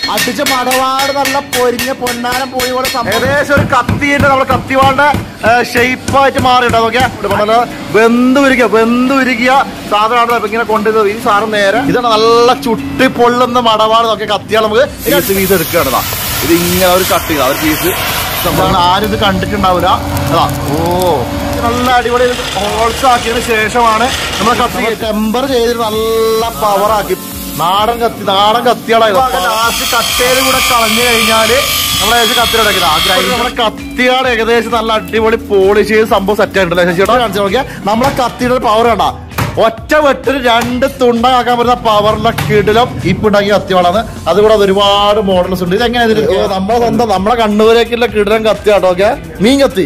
അടിച്ച മടവാട് നല്ല പൊരിഞ്ഞ പൊന്നാനം പോയി പോലെ ഏകദേശം ഒരു കത്തിയിട്ട് നമ്മളെ കത്തിവാളുടെ ഷേപ്പായിട്ട് മാറിയിട്ടോ നോക്കിയാ വെന്ത് ഉരുകിയ സാധനമാണ് ഇങ്ങനെ കൊണ്ടുവരുന്നത്. ഈ സാധനം നേരെ ഇതാണ് നല്ല ചുട്ടി പൊള്ളുന്ന മടവാട് നോക്കിയ കത്തിയാൽ നമുക്ക് പീസ് എടുക്കുകയാണ്. ഇത് ഇങ്ങനെ ഒരു കട്ട് ചെയ്താ ഒരു പീസ് സംഭവമാണ്. ആരും ഇത് കണ്ടിട്ടുണ്ടാവില്ല. അതാ നല്ല അടിപൊളി ഹോൾസ് ആക്കിയതിന് ശേഷമാണ് നമ്മൾ കത്തി ടെമ്പർ ചെയ്തിട്ട് നല്ല പവറാക്കി നാടൻ കത്തിയാളായിരുന്നു. ലാസ്റ്റ് കട്ടയിൽ കൂടെ കളഞ്ഞു കഴിഞ്ഞാല് നമ്മളെ കത്തിയുടെ കത്തിയാണ് ഏകദേശം നല്ല അടിപൊളി പോളിഷ് ചെയ്ത് സംഭവം സെറ്റ് ആയിട്ടുണ്ടല്ലോ. ചേട്ടാ കാണിച്ചു നോക്കിയാൽ നമ്മളെ കത്തിയുടെ പവർ കണ്ടാ ഒറ്റ വെട്ടിന് 2 തുണ്ടാക്കാൻ പറ്റുന്ന പവറിലെ കീട്ടിലും ഇപ്പുണ്ടാക്കിയ കത്തികളാണ്. അതുകൂടെ ഒരുപാട് മോഡൽസ് ഉണ്ട്. ഇതെങ്ങനെയാ നമ്മളെ സ്വന്തം നമ്മളെ കണ്ണൂരേക്കുള്ള കീടനം കത്തിയാട്ടോ. മീൻ കത്തി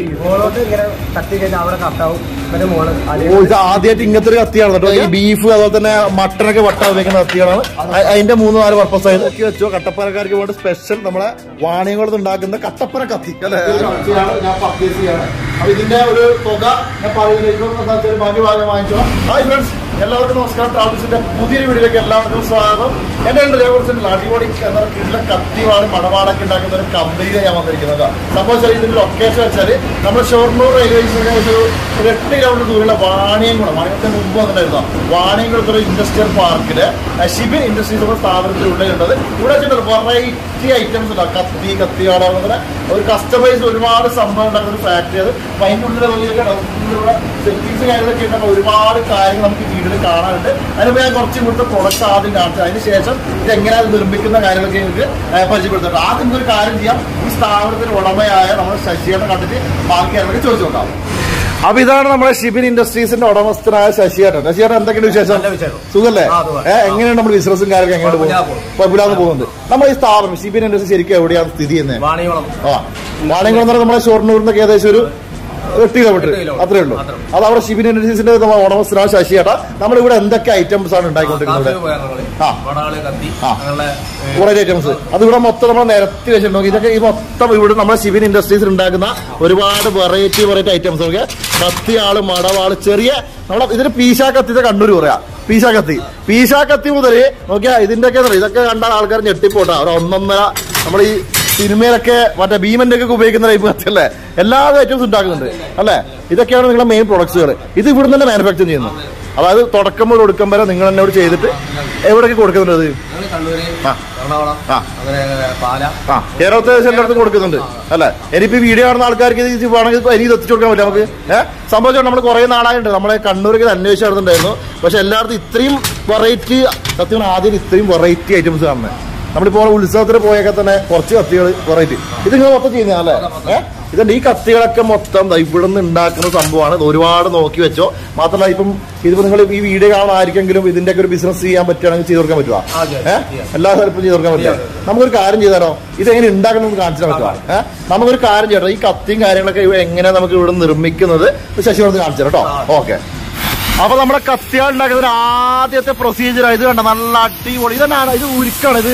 ഇത് ആദ്യമായിട്ട് ഇങ്ങനത്തെ ഒരു കത്തിയാണ് കേട്ടോ. ഈ ബീഫ് അതുപോലെ തന്നെ മട്ടനൊക്കെ വട്ട ഉപയോഗിക്കുന്ന കത്തികളാണ്. അതിന്റെ 3-4 പർപ്പസ് ആയിട്ട് നോക്കി വെച്ചോ. കട്ടപ്പനക്കാർക്ക് വേണ്ടി സ്പെഷ്യൽ നമ്മളെ വാണിയംകുളത്ത് ഉണ്ടാക്കുന്ന കട്ടപ്പന കത്തി അല്ലെ ഞാൻ പർച്ചേസ് ചെയ്യാണ്. അപ്പൊ ഇതിന്റെ ഒരു തുക ഞാൻ പറയുന്നത് ബാക്കി ഭാഗം വാങ്ങിച്ചോ. ഹായ് ഫ്രണ്ട്സ്, എല്ലാവർക്കും നമസ്കാരം. ട്രാവൽസിന്റെ പുതിയൊരു വീഡിയോയിലേക്ക് എല്ലാവർക്കും സ്വാഗതം. എന്റെ ഉണ്ട് അടിപൊളി കിട്ടുന്ന കത്തിവാട് മടവാടൊക്കെ ഉണ്ടാക്കുന്ന ഒരു കമ്പനിയിലാണ് ഞാൻ വന്നിരിക്കുന്നത്. സംഭവം ഇതിന്റെ ലൊക്കേഷൻ വെച്ചാല് നമ്മുടെ ഷൊർണൂർ റെയിൽവേ സ്റ്റേഷൻ ഒരു 8 കിലോമീറ്റർ ദൂരമുള്ള വാണിയംകുളം, വാണിയത്തിന് മുമ്പ് വന്നിട്ടായിരുന്നു വാണിയംകുളത്തൊരു ഇൻഡസ്ട്രിയൽ പാർക്കില് ഷിബിൻ ഇൻഡസ്ട്രീസ് എന്ന സ്ഥാപനത്തിലുള്ളത്. ഇവിടെ വെറൈറ്റി ഐറ്റംസ് ഉണ്ടാവും. കത്തിയാടാവുന്ന ഒരു കസ്റ്റമൈസ് ഒരുപാട് സംഭവം ഉണ്ടാക്കുന്ന ഒരു ഫാക്ടറി. അത് അതിൻ്റെ ഉള്ളിലുള്ള സെറ്റിങ്സ് കാര്യങ്ങളൊക്കെ ഉണ്ടാകുന്ന ഒരുപാട് കാര്യങ്ങൾ നമുക്ക് വീട്ടിൽ കാണാനുണ്ട്. അതിന് ഞാൻ കുറച്ച് ഇവിടുത്തെ പ്രൊഡക്റ്റ് ആദ്യം കാണിച്ചത്. അതിന് ശേഷം ഇത് എങ്ങനെയാണ് നിർമ്മിക്കുന്ന കാര്യങ്ങളൊക്കെ എനിക്ക് പരിചയപ്പെടുത്തുന്നുണ്ട്. ആദ്യം ഒരു കാര്യം ചെയ്യാം. ഈ സ്ഥാപനത്തിന് ഉടമയായ നമ്മുടെ ശശിയേട്ടനെ കണ്ടിട്ട് ബാക്കി കാര്യങ്ങളൊക്കെ ചോദിച്ചു നോക്കാം. അപ്പൊ ഇതാണ് നമ്മുടെ ഷിബിൻ ഇൻഡസ്ട്രീസിന്റെ ഉടമസ്ഥനായ ശശിയേട്ടൻ. ശശിയേട്ടൻ എന്തൊക്കെയാണ് വിശേഷം? സുഖല്ലേ? എങ്ങനെയാണ് നമ്മുടെ ബിസിനസ്സും കാര്യമൊക്കെ എങ്ങനെ കുഴപ്പമില്ലാതെ പോകുന്നുണ്ട്? നമ്മൾ ഈ സ്ഥാപനം ഷിബിൻ ഇൻഡസ്ട്രീസ് ശരിക്കും എവിടെയാണ് സ്ഥിതി ചെയ്യുന്നത്? വാണിയംകുളം എന്ന് പറഞ്ഞാൽ നമ്മുടെ ഷൊർണൂരിന്റെ ഏകദേശം ഒരു 8 കിലോമീറ്റർ അത്രേ ഉള്ളൂ. അത് അവിടെ ഷിബിൻ ഇൻഡസ്ട്രീസിന്റെ ഉടമസ്ഥനായ ശശിയേട്ടാ. നമ്മളിവിടെ എന്തൊക്കെ ഐറ്റംസ് ആണ് ഉണ്ടാക്കിക്കൊണ്ടിരിക്കുന്നത്? കുറെ ഐറ്റംസ് അത് ഇവിടെ മൊത്തം നമ്മൾ നിരത്തി വെച്ചിട്ടുണ്ടോ? ഇതൊക്കെ ഈ മൊത്തം ഇവിടെ നമ്മുടെ ഷിബിൻ ഇൻഡസ്ട്രീസിൽ ഉണ്ടാക്കുന്ന ഒരുപാട് വെറൈറ്റി ഐറ്റംസ് ഒക്കെ കത്തിയാള് മടവാള് ചെറിയ നമ്മളെ ഇതിന് പീശാ കത്തി കണ്ണൂർ പറയാ. പീശാ കത്തി മുതൽ നോക്കിയാ ഇതിന്റെയൊക്കെ ഇതൊക്കെ കണ്ടാൽ ആൾക്കാർ ഞെട്ടിപ്പോട്ടാ. ഒരു 1.5 നമ്മൾ ഈ സിനിമയിലൊക്കെ മറ്റേ ഭീമന്റെ ഒക്കെ ഉപയോഗിക്കുന്ന ടൈപ്പ് കത്തിയല്ലേ എല്ലാ ഐറ്റംസ് ഉണ്ടാക്കുന്നുണ്ട് അല്ലെ. ഇതൊക്കെയാണ് നിങ്ങളുടെ മെയിൻ പ്രൊഡക്ട്സുകൾ. ഇത് ഇവിടെ തന്നെ മാനുഫാക്ചർ ചെയ്യുന്നു. അതായത് തുടക്കം മുതൽ ഒടുക്കം വരെ നിങ്ങൾ എന്നോട് ചെയ്തിട്ട് എവിടെയൊക്കെ കൊടുക്കുന്നുണ്ട്? കേരളത്തെ എല്ലായിടത്തും കൊടുക്കുന്നുണ്ട് അല്ലെ. ഇനിയിപ്പോ വീഡിയോ കാണുന്ന ആൾക്കാർക്ക് ഇത് വേണമെങ്കിൽ ഇനി എത്തിച്ചു കൊടുക്കാൻ പറ്റും നമുക്ക്. സംഭവിച്ചോണ്ട് നമ്മൾ കുറെ നാളായിട്ടുണ്ട് നമ്മളെ കണ്ണൂരൊക്കെ അന്വേഷിച്ച് നടന്നിട്ടുണ്ടായിരുന്നു. പക്ഷെ എല്ലായിടത്തും ഇത്രയും വെറൈറ്റി സത്യം ആദ്യം ഇത്രയും വെറൈറ്റി ഐറ്റംസ് കാണുന്നത്. നമ്മളിപ്പോൾ ഉത്സവത്തിന് പോയൊക്കെ തന്നെ കുറച്ച് കത്തികൾ വെറൈറ്റി. ഇത് നിങ്ങൾ മൊത്തം ചെയ്യുന്നതല്ലേ? ഇതുണ്ട്. ഈ കത്തികളൊക്കെ മൊത്തം ഇവിടെ നിന്ന് ഉണ്ടാക്കുന്ന സംഭവമാണ്. ഒരുപാട് നോക്കി വെച്ചോ. മാത്രമല്ല ഇപ്പം ഇതിപ്പോ നിങ്ങൾ ഈ വീഡിയോ കാണാൻ ആർക്കെങ്കിലും ഇതിന്റെ ഒക്കെ ഒരു ബിസിനസ് ചെയ്യാൻ പറ്റുകയാണെങ്കിൽ ചെയ്ത് കൊടുക്കാൻ പറ്റുക. എല്ലാ സ്ഥലത്തും ചെയ്ത് കൊടുക്കാൻ പറ്റുക. നമുക്കൊരു കാര്യം ചെയ്താലോ? ഇതെങ്ങനെ ഉണ്ടാക്കണം കാണിച്ചാൽ പറ്റുക. നമുക്കൊരു കാര്യം ചെയ്യട്ടോ. ഈ കത്തിയും കാര്യങ്ങളൊക്കെ എങ്ങനെ നമുക്ക് ഇവിടെ നിർമ്മിക്കുന്നത് ശശി കൊടുത്ത് കാണിച്ചു കേട്ടോ. ഓക്കെ. അപ്പൊ നമ്മുടെ കത്തിയാൾ ഉണ്ടാക്കുന്നതിന് ആദ്യത്തെ പ്രൊസീജിയർ ഇത് കണ്ട നല്ല അടിപൊളി. ഇതന്നെയാണ് ഇത് ഉരുക്കാണ്. ഇത്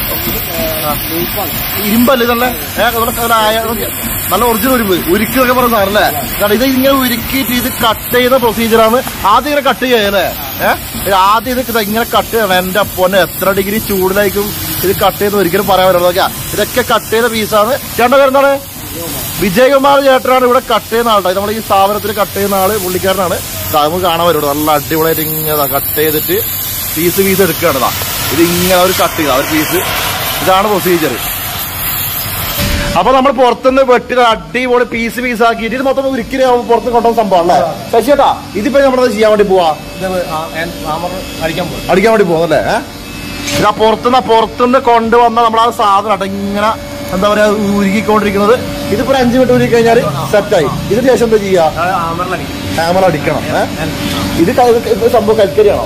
ഇരുമ്പല്ലേ ഇതല്ലേ? നല്ല ഒറിജിനൽ ഉരുക്കൊക്കെ പറഞ്ഞ സാറല്ലേ. കാരണം ഇത് ഇങ്ങനെ ഉരുക്കിയിട്ട് ഇത് കട്ട് ചെയ്യുന്ന പ്രൊസീജിയറാണ്. ആദ്യം ഇങ്ങനെ കട്ട് ചെയ്യല്ലേ? ആദ്യം ഇത് ഇങ്ങനെ കട്ട് ചെയ്യണം. എന്റെ പൊന്നെ എത്ര ഡിഗ്രി ചൂടിലായിരിക്കും ഇത് കട്ട് ചെയ്യുന്ന ഒരിക്കലും പറയാൻ പറ്റില്ല. നോക്കിയാ ഇതൊക്കെ കട്ട് ചെയ്ത പീസാണ്. ചേട്ടൻ്റെ പേരെന്താണ്? വിജയകുമാർ ചേട്ടനാണ് ഇവിടെ കട്ട് ചെയ്യുന്ന ആൾട്ടോ. നമ്മൾ ഈ സ്ഥാപനത്തിൽ കട്ട് ചെയ്യുന്ന ആള് പുള്ളിക്കാരനാണ്. നമുക്ക് കാണാൻ വരുള്ളൂ. നല്ല അടിപൊളിയായിട്ട് ഇങ്ങനെ കട്ട് ചെയ്തിട്ട് പീസ് എടുക്കുകയാണ്. ഇത് ഇങ്ങനെ ഒരു കട്ട് ചെയ്ത ഒരു പീസ്. ഇതാണ് പ്രൊസീജിയർ. അപ്പൊ നമ്മൾ പുറത്തുനിന്ന് വെട്ടി അടിപൊളി പീസാക്കിയിട്ട് ഇത് മൊത്തം ഒരിക്കലും പുറത്ത് കൊണ്ടുവന്ന സംഭവം അല്ലേ ശശിയേട്ടാ? ഇതിപ്പോ നമ്മളത് ചെയ്യാൻ വേണ്ടി പോവാ, അടിക്കാൻ വേണ്ടി പോകുന്നല്ലേ? ഇതാ പുറത്തുനിന്ന് കൊണ്ടുവന്ന നമ്മളാ സാധനം ഇങ്ങനെ എന്താ പറയാ ഉരുക്കിക്കൊണ്ടിരിക്കുന്നത്. ഇതിപ്പോ 5 മിനിറ്റ് ഉരുക്കി കഴിഞ്ഞാൽ സെറ്റായി. ഇതിന് ശേഷം എന്താ ചെയ്യാ? ഹാമർ അടിക്കണം. ഇത് സംഭവം കൽക്കരിയാണോ?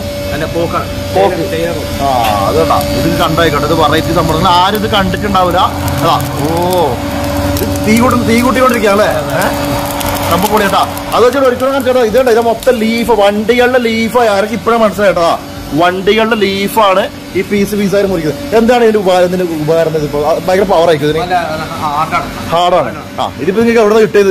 അതുകൊണ്ടാ ഇത് കണ്ടായിക്കോട്ടെ. ഇത് വെറൈറ്റി സംഭവം ആരും ഇത് കണ്ടിട്ടുണ്ടാവില്ല. അതാ തീ കൂട്ടിക്കൊണ്ടിരിക്കുക അല്ലേ? സംഭവം കൂടി കേട്ടാ. അത് വെച്ചാൽ ഒരിക്കലും ചേട്ടാ ഇത് കണ്ട ഇത് മൊത്തം ലീഫ് വണ്ടികളുടെ ലീഫ് ആർക്ക് ഇപ്പോഴും മനസ്സിലായിട്ടാ. വണ്ടികളുടെ ലീഫാണ് ഈ പീസായി മുറിക്കുന്നത്. എന്താണ് ഇതിന്റെ ഉപകാരം? ഇപ്പൊ ഭയങ്കര പവർ ആയിരിക്കും, ഹാർഡാണ്. ഇതിപ്പോ നിങ്ങൾക്ക് എവിടെ കിട്ടിയത്?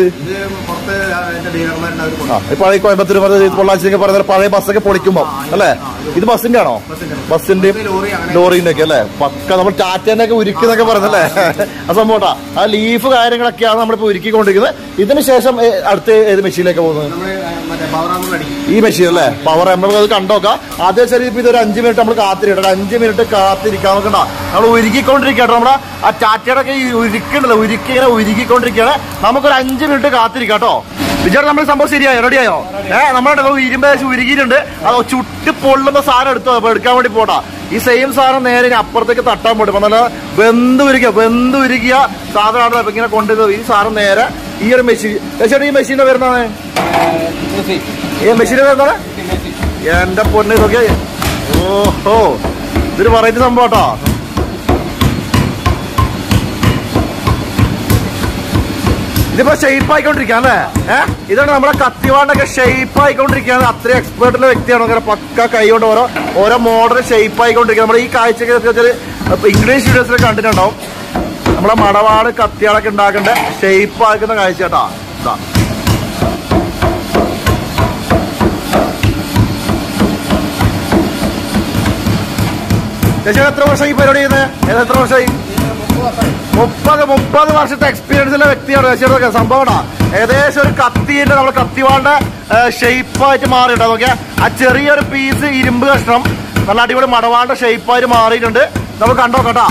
പഴയ കോയമ്പത്തൂർ പൊള്ളാച്ചിയൊക്കെ പറഞ്ഞ പഴയ ബസ്സൊക്കെ പൊളിക്കുമ്പോ അല്ലേ? ഇത് ബസ്സിന്റെ ആണോ? ബസ്സിന്റെയും ലോറിന്റെ ഒക്കെ അല്ലേ? പക്ക നമ്മൾ ടാറ്റേന്റെ ഒക്കെ ഉരുക്കുന്നൊക്കെ പറയുന്നല്ലേ ആ സംഭവട്ടാ. ആ ലീഫ് കാര്യങ്ങളൊക്കെയാണ് നമ്മളിപ്പോ ഉരുക്കിക്കൊണ്ടിരിക്കുന്നത്. ഇതിന് ശേഷം അടുത്ത ഏത് മെഷീനിലേക്ക് പോകുന്നത്? ഈ മെഷീൻ അല്ലേ? പവർ നമുക്ക് അത് കണ്ടോക്കാം. അതേ ശരി, ഇപ്പൊ ഇതൊരു 5 മിനിറ്റ് നമ്മൾ കാത്തിരിക്കണം. 5 മിനിറ്റ് കാത്തിരിക്കാൻ നോക്കണ്ട, നമ്മൾ ഉരുക്കിക്കൊണ്ടിരിക്കട്ടോ. നമ്മുടെ ആ ടാറ്റയുടെ ഒക്കെ ഉരുക്കണ്ടല്ലോ, ഇങ്ങനെ ഉരുക്കിക്കൊണ്ടിരിക്കുകയാണ്. നമുക്കൊരു 5 മിനിറ്റ് കാത്തിരിക്കാട്ടോ. വിചാരം നമ്മൾ സംഭവം ശരിയായോ? റെഡിയായോ? നമ്മുടെ ഇരുമ്പ് ഉരുകിയിട്ടുണ്ട്. അത് ചുട്ട് പൊള്ളുന്ന സാധനം എടുക്കാൻ വേണ്ടി പോട്ടാ. ഈ സെയിം സാധനം നേരെ അപ്പുറത്തേക്ക് തട്ടാൻ പോട്ടെ. അപ്പൊ നല്ല വെന്ത് ഉരുകിയ സാധനമാണ് ഇപ്പൊ ഇങ്ങനെ കൊണ്ടുവരുന്നത്. ഈ സാധനം നേരെ ഈ ഒരു മെഷീൻ. ഈ മെഷീന്റെ വരുന്നതാണ് ഈ മെഷീന്റെ വരുന്നത് എന്റെ പൊന്ന്. ഇതൊക്കെ ഓഹോ, ഇതൊരു വെറൈറ്റി സംഭവം കേട്ടോ. ഇതിപ്പോ ഷേപ്പ് ആയിക്കൊണ്ടിരിക്കുക അല്ലേ? ഇതാണ് നമ്മുടെ കത്തിവാണ്ടൊക്കെ ഷേപ്പ് ആയിക്കൊണ്ടിരിക്കുകയാണ്. അത്രയും എക്സ്പേർട്ടുള്ള വ്യക്തിയാണ്. അങ്ങനെ പക്ക കൈ കൊണ്ട് ഓരോ മോഡൽ ഷേപ്പ് ആയിക്കൊണ്ടിരിക്കുക. നമ്മുടെ ഈ കാഴ്ചക്ക് ഇംഗ്ലീഷ് വീഡിയോസിൽ കണ്ടിട്ടുണ്ടാവും. നമ്മളെ മടവാട് കത്തിയാളൊക്കെ ഉണ്ടാക്കേണ്ട ഷേപ്പ് ആക്കുന്ന കാഴ്ച കേട്ടാ. ചേച്ചി എത്ര വർഷമായി പരിപാടി ചെയ്യുന്നത്? എത്ര വർഷമായി? 30 വർഷത്തെ എക്സ്പീരിയൻസ് ഉള്ള വ്യക്തിയാണ് ചേച്ചിയുടെ സംഭവമാണ്. ഏകദേശം ഒരു കത്തിന്റെ നമ്മളെ കത്തിവാണ്ട ഷേപ്പായിട്ട് മാറിയിട്ടുണ്ട്. നോക്കിയാ ആ ചെറിയൊരു പീസ് ഇരുമ്പ് കഷ്ണം നല്ല അടിപൊളി മടവാണ്ട ഷേപ്പായിട്ട് മാറിയിട്ടുണ്ട്. നമുക്ക് കണ്ടോ കേട്ടാ.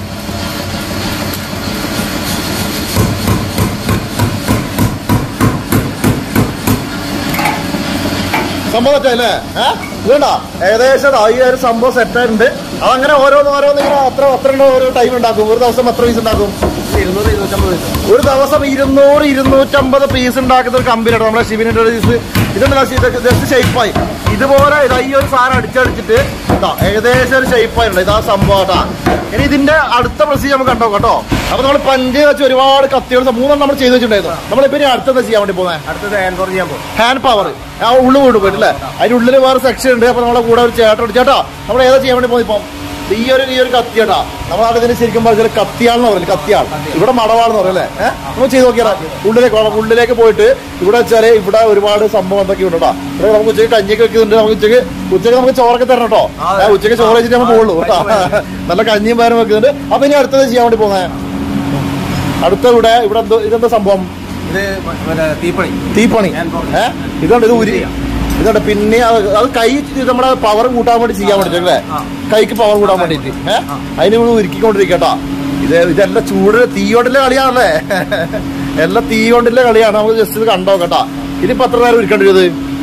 സംഭവം സെറ്റല്ലേ? ഇതുണ്ടാ ഏകദേശം ഈ ഒരു സംഭവം സെറ്റായിട്ടുണ്ട്. അതങ്ങനെ ഓരോന്നിങ്ങനെ അത്ര ഒരു ടൈം ഉണ്ടാക്കും. ഒരു ദിവസം എത്ര പീസ് ഉണ്ടാക്കും? 200-250 ഒരു ദിവസം 200-250 പീസ് ഉണ്ടാക്കുന്ന ഒരു കമ്പനിയാണ് നമ്മുടെ ഷിബിൻ ഇൻഡസ്ട്രീസ്. ഇതുണ്ട് ഷേപ്പായി ഇതുപോലെ ഈ ഒരു സാധനം അടിച്ചടിച്ചിട്ട് ഏകദേശം ഒരു ഷേപ്പായിട്ടുണ്ട്. ഇതാ സംഭവം കേട്ടാ. ഇനി ഇതിന്റെ അടുത്ത പ്രൊസീജർ നമുക്ക് കണ്ടോ കേട്ടോ. അപ്പൊ നമ്മൾ പഞ്ച് വെച്ച് ഒരുപാട് കത്തികൾ 3 നമ്മൾ ചെയ്ത് വെച്ചിട്ടുണ്ടായിരുന്നു. നമ്മളിപ്പോ ഇനി അടുത്തത് ചെയ്യാൻ വേണ്ടി പോകുന്നത് അടുത്തത് ഹാൻഡ് പവർ. ആ ഉള്ളു വീട് പോയിട്ടില്ലേ? അതിന്റെ ഉള്ളിൽ വേറെ സെക്ഷൻ ഉണ്ട്. അപ്പൊ നമ്മളെ കൂടെ ഒരു ചേട്ടൻ ചേട്ടാ നമ്മൾ ഏതാ ചെയ്യാൻ വേണ്ടി പോകുന്നത്? ഇപ്പം ഈ ഒരു കത്തിയാട്ടാ. നമ്മളവിടെ ഇതിന് ശരിക്കും പറഞ്ഞാൽ കത്തിയാളെന്ന് പറയില്ല, കത്തിയാൾ. ഇവിടെ മടവാളെന്ന് പറയല്ലേ? നമ്മൾ ചെയ്ത് നോക്കിയാ ഉള്ളിലേക്ക് പോയിട്ട് ഇവിടെ വെച്ചാല് ഇവിടെ ഒരുപാട് സംഭവം എന്തൊക്കെ ഉണ്ട് കേട്ടോ. ഇവിടെ നമുക്ക് ഉച്ചയ്ക്ക് കഞ്ഞിയൊക്കെ വെക്കുന്നുണ്ട്. നമുക്ക് ഉച്ചയ്ക്ക് നമുക്ക് ചോറൊക്കെ തരണം കേട്ടോ. ഉച്ചയ്ക്ക് ചോറ് വെച്ചിട്ട് നമ്മൾ പോകുള്ളൂ കേട്ടോ. നല്ല കഞ്ഞിയും പേരും വെക്കുന്നുണ്ട്. അപ്പൊ ഇനി അടുത്തത് ചെയ്യാൻ വേണ്ടി പോകുന്നത് അടുത്ത ഇവിടെ ഇതെന്താ സംഭവം? തീപ്പണി. ഇതുണ്ട് ഇതുണ്ട്. പിന്നെ അത് കൈ നമ്മുടെ പവർ കൂട്ടാൻ വേണ്ടി ചെയ്യാൻ വേണ്ടിട്ട് അല്ലേ? കൈക്ക് പവർ കൂട്ടാൻ വേണ്ടിട്ട് അതിന് ഇവിടെ ഉരുക്കിക്കൊണ്ടിരിക്കട്ടോ. ഇതെല്ലാം ചൂട് തീയോണ്ടിലെ കളിയാണല്ലേ? എല്ലാം തീയോണ്ടിലെ കളിയാണ്. നമുക്ക് ജസ്റ്റ് ഇത് കണ്ടോ കേട്ടാ. ഇതിപ്പോ എത്ര നേരം ഉരുക്കേണ്ടത്?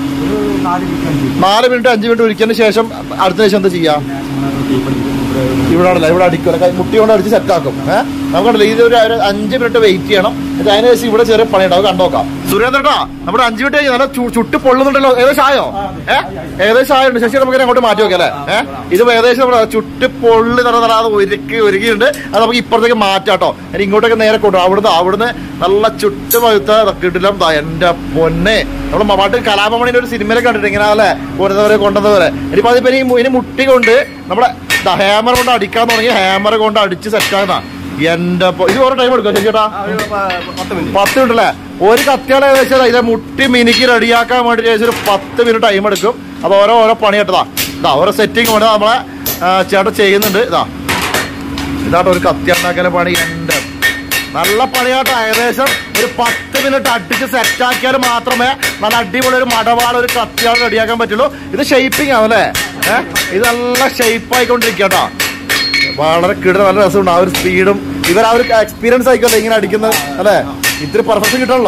4 മിനിറ്റ് 5 മിനിറ്റ് ഉരുക്കിയതിന് ശേഷം അടുത്ത ശേഷം എന്താ ചെയ്യാ? ഇവിടെ അടിക്കുമല്ലോ, മുട്ടി കൊണ്ട് അടിച്ച് സെറ്റാക്കും. നമുക്കുണ്ടല്ലോ ഇതൊരു 5 മിനിറ്റ് വെയിറ്റ് ചെയ്യണം. അതിനുശേഷം ഇവിടെ ചെറിയ പണിയുണ്ടാവും. കണ്ടോക്കാം സുരേന്ദ്രട്ടാ. നമ്മുടെ 5 മിനിറ്റ് കഴിഞ്ഞ് നല്ല ചുട്ട് പൊള്ളുന്നുണ്ടല്ലോ. ഏകദേശം ആയോ? ഏകദേശം ആയുണ്ട്. ശശി നമുക്ക് അങ്ങോട്ട് മാറ്റി വെക്കാം അല്ലേ? ഇത് ഏകദേശം നമ്മുടെ ചുട്ട് പൊള്ളി തരാതെ ഒരുക്കിയിട്ടുണ്ട്. അത് നമുക്ക് ഇപ്പുറത്തേക്ക് മാറ്റാട്ടോ. ഇനി ഇങ്ങോട്ടേക്ക് നേരെ കൊണ്ടുപോകും. അവിടുന്ന് നല്ല ചുട്ട് പഴുത്ത കിട്ടില്ല. എന്റെ പൊന്നെ, നമ്മള് പാട്ട് കലാപമണിന്റെ ഒരു സിനിമയിലൊക്കെ കണ്ടിട്ട് ഇങ്ങനെ അല്ലേ കൊണ്ടുവന്നവരെ. ഇനിയിപ്പോ അതിപ്പോ ഇനി മുട്ടി കൊണ്ട് നമ്മുടെ ഹാമർ കൊണ്ട് അടിക്കാൻ തുടങ്ങി. ഹാമർ കൊണ്ട് അടിച്ച് സെറ്റാകുന്ന എന്റെ ഇത് ഓരോ ടൈം എടുക്കും ചേട്ടാ? 10 മിനിറ്റ് അല്ലേ? ഒരു കത്തിയാളെ ഏകദേശം ഇതിലെ മുട്ടി മിനിക്ക് റെഡിയാക്കാൻ വേണ്ടി ഏകദേശം ഒരു 10 മിനിറ്റ് ടൈം എടുക്കും. അത് ഓരോ പണി കേട്ടതാ. ഓരോ സെറ്റിങ് കൊണ്ട് നമ്മളെ ചേട്ടൻ ചെയ്യുന്നുണ്ട്. ഇതാട്ടോ ഒരു കത്തി ഉണ്ടാക്കുന്ന പണി. എന്റെ നല്ല പണിയാട്ടോ. ഏകദേശം ഒരു 10 മിനിറ്റ് അടിച്ച് സെറ്റാക്കിയാൽ മാത്രമേ നല്ല അടിപൊളി ഒരു മടവാള ഒരു കത്തിയാൾ റെഡിയാക്കാൻ പറ്റുള്ളൂ. ഇത് ഷേപ്പിംഗ് ആവും അല്ലേ? ഇത് നല്ല ഷേപ്പായിക്കൊണ്ടിരിക്കട്ടോ. വളരെ കിട നല്ല രസമുണ്ട്. ആ ഒരു സ്പീഡും ഇവർ ആ ഒരു എക്സ്പീരിയൻസ് ആയിക്കോട്ടെ ഇങ്ങനെ അടിക്കുന്നത് അല്ലേ? ഇത്തിരി പെർഫെക്ഷൻ കിട്ടണല്ലോ.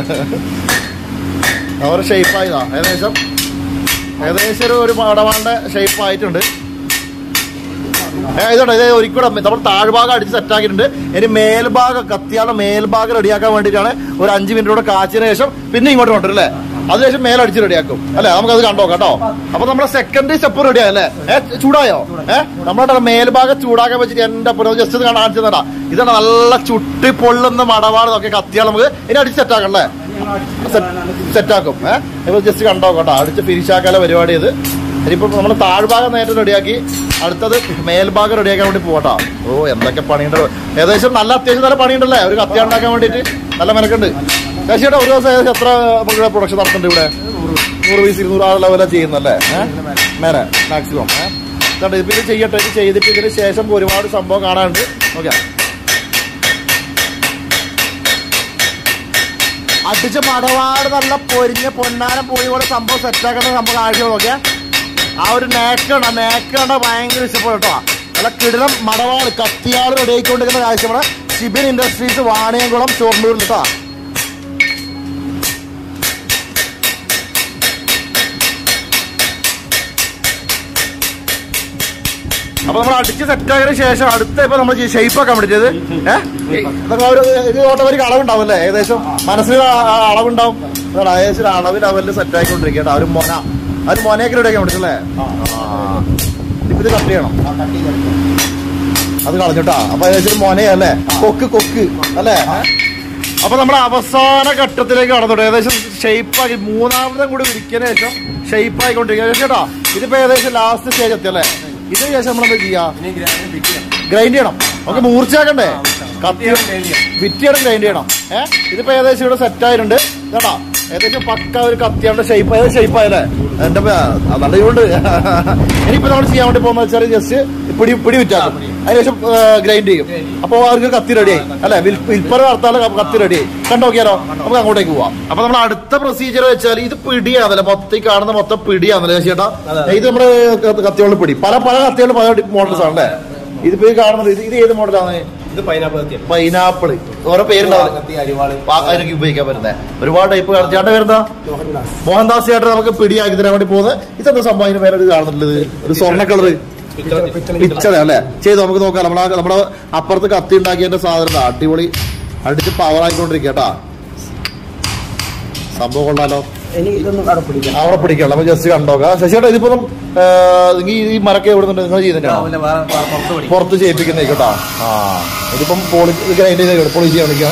അവർ ഷേപ്പായതാ. ഏകദേശം ഒരു മടവാളുടെ ഷേപ്പ് ആയിട്ടുണ്ട്. ഇതുണ്ട്. ഇത് ഒരിക്കലും നമ്മൾ താഴ്ഭാഗം അടിച്ച് സെറ്റാക്കിയിട്ടുണ്ട്. ഇനി മേൽഭാഗം കത്തിയാളുടെ മേൽഭാഗം റെഡിയാക്കാൻ വേണ്ടിയിട്ടാണ് ഒരു 5 മിനിറ്റോടെ കാച്ചിന് ശേഷം പിന്നെ ഇങ്ങോട്ട് കൊണ്ടുവരും അല്ലേ? അതിനുശേഷം മേലടിച്ച് റെഡിയാക്കും അല്ലെ? നമുക്കത് കണ്ടോ കേട്ടോ. അപ്പൊ നമ്മുടെ സെക്കൻഡറി സ്റ്റെപ്പ് റെഡിയായല്ലേ? ചൂടായോ? നമ്മുടെ മേൽഭാഗം ചൂടാക്കാൻ വെച്ചിട്ട് എന്റെ ജസ്റ്റ് കാണിച്ചു തരാം. ഇതാണ് നല്ല ചുട്ടി പൊള്ളുന്ന മടവാട് നോക്കി കത്തിയാൽ നമുക്ക് ഇനി അടിച്ച് സെറ്റാക്കാം അല്ലേ? സെറ്റാക്കും. ഇപ്പൊ ജസ്റ്റ് കണ്ടോ കേട്ടോ. അടിച്ച് ഫിനിഷ് ആക്കാനുള്ള പരിപാടി ഇത്. ഇനിയിപ്പോ നമ്മൾ താഴ്ഭാഗം നേരത്തെ റെഡിയാക്കി, അടുത്തത് മേൽഭാഗം റെഡിയാക്കാൻ വേണ്ടി പോകട്ടോ. ഓ എന്തൊക്കെ പണിയുണ്ടോ, ഏകദേശം നല്ല അത്യാവശ്യം നല്ല പണിയുണ്ടല്ലേ ഒരു കത്തി ഉണ്ടാക്കാൻ വേണ്ടിയിട്ട്. നല്ല മെനക്കുണ്ട്. ശശിയുടെ ഒരു ദിവസം ഏകദേശം എത്ര നമുക്ക് പ്രൊഡക്ഷൻ നടത്തുന്നുണ്ട് ഇവിടെ? 100 പീസ് 200 ആ ലെവലാണ് ചെയ്യുന്നല്ലേ മേലെ മാക്സിമം. ഇപ്പം ഇത് ചെയ്യട്ടെ, ഇത് ചെയ്തിട്ട് ഇതിന് ശേഷം ഒരുപാട് സംഭവം കാണാനുണ്ട്. ഓക്കെ, അടിച്ച് മടവാട് നല്ല പൊരിഞ്ഞ പൊന്നാരം പോയി പോലെ സംഭവം സെറ്റാക്കുന്ന സംഭവം കാഴ്ച നോക്കിയാ. ആ ഒരു നേക്കണ്ട ഭയങ്കര ഇഷ്ടപ്പെടും കേട്ടോ. നല്ല കിടിലം മടവാട് കത്തിയാട് റെഡിയായിക്കൊണ്ടിരിക്കുന്ന കാഴ്ച നമ്മുടെ ഷിബിൻ ഇൻഡസ്ട്രീസ് വാണിയംകുളം ചോർന്നൂരിൽ കേട്ടോ. അപ്പൊ നമ്മൾ അടിച്ച് സെറ്റായതിനു ശേഷം അടുത്ത ഇപ്പൊ നമ്മൾ ഷേപ്പാക്കാൻ വേണ്ടിയത് ഇതൊക്കെ ഓട്ടോമാറ്റിക് അളവുണ്ടാവും അല്ലേ? ഏകദേശം മനസ്സിൽ അളവുണ്ടാവും. ഏകദേശം അളവിൽ ലെവലിൽ സെറ്റായിക്കൊണ്ടിരിക്കട്ടെ. ഒരു മൊനയൊക്കെ റെഡിയാക്കാൻ വേണ്ടിട്ടല്ലേ? ഇപ്പൊ ഇത് കട്ട് ചെയ്യണം, അത് കളഞ്ഞിട്ടാ. അപ്പൊ ഏകദേശം മൊനയല്ലേ, കൊക്ക് അല്ലേ? അപ്പൊ നമ്മൾ അവസാന ഘട്ടത്തിലേക്ക് കടന്നിട്ട് ഏകദേശം ഷേപ്പാക്കി മൂന്നാമതും കൂടി വിരിക്കതിന് ശേഷം ഷേപ്പായിക്കൊണ്ടിരിക്കുക ചേട്ടാ. ഇതിപ്പോ ഏകദേശം ലാസ്റ്റ് സ്റ്റേജ് എത്തിയല്ലേ? ഇതിന് ശേഷം നമ്മളെന്താ ചെയ്യാ? ഗ്രൈൻഡ് ചെയ്യണം. നമുക്ക് മൂർച്ചയാക്കണ്ടേ? വിറ്റിയാണ് ഗ്രൈൻഡ് ചെയ്യണം. ഇതിപ്പോ ഏകദേശം ഇവിടെ സെറ്റ് ആയിട്ടുണ്ട് കേട്ടാ. ഏകദേശം പക്ക ഒരു കത്തിയാണ്ട് ഷേപ്പായല്ലേ? എന്റെ നല്ല കൊണ്ട് ഇനിയിപ്പോ നമ്മൾ ചെയ്യാൻ വേണ്ടി പോകുന്ന വെച്ചാൽ ജസ്റ്റ് പിടി വിറ്റാക്കും, അതിനുശേഷം ഗ്രൈൻഡ് ചെയ്യും. അപ്പൊ അവർക്ക് കത്തി റെഡിയായി അല്ലെ? വിൽപ്പന നടത്താതെ കത്തി റെഡിയായി. കണ്ടോക്കിയാലോ? നമുക്ക് അങ്ങോട്ടേക്ക് പോവാം. അപ്പൊ നമ്മൾ അടുത്ത പ്രൊസീജിയർ വെച്ചാൽ ഇത് പിടിയാണല്ലേ, മൊത്തം കാണുന്ന മൊത്തം പിടിയാണല്ലേ ചേട്ടാ? ഇത് നമ്മുടെ കത്തിയോട് പിടി. പല കത്തികളും പല മോഡൽസ് ആണല്ലേ? ഇതിപ്പോ കാണുന്നത് ഇത് ഏത് മോഡലാണ്? പൈനാപ്പിള്. ഓരോ പേരുണ്ടാവും ഉപയോഗിക്കാൻ പറ്റുന്നത്. ഒരുപാട് ടൈപ്പ്. ചേട്ടൻ പേരെന്താ? മോഹൻദാസ് ചേട്ടൻ നമുക്ക് പിടിയാക്കി തരാൻ വേണ്ടി പോകുന്നത്. ഇതെന്താ സംഭവം? അതിന് പേര് കാണുന്നുള്ളത് ഒരു സ്വർണ്ണ കളറ് പിച്ചട അല്ലേ? ചെയ്ത് നമുക്ക് നോക്കാം. നമ്മുടെ അപ്പുറത്ത് കത്തി ഉണ്ടാക്കിയതിന്റെ സാധനം അടിപൊളി അടിച്ച് പവറായിക്കൊണ്ടിരിക്കട്ടാ. സംഭവം കൊള്ളാലോ. അവിടെ പിടിക്കണം. നമുക്ക് ജസ്റ്റ് കണ്ടോക്കാം. ശശിയേട്ടാ ഇതിപ്പോ ഈ മരക്കെ എവിടെ നിങ്ങൾ ചെയ്യുന്നുണ്ടോ? പുറത്ത് ചെയ്യിപ്പിക്കുന്നേ കേട്ടോ. ഇതിപ്പം ഗ്രൈൻഡ് ചെയ്ത് പോളിഷ് ചെയ്യാൻ വിളിക്കുകയാണ്.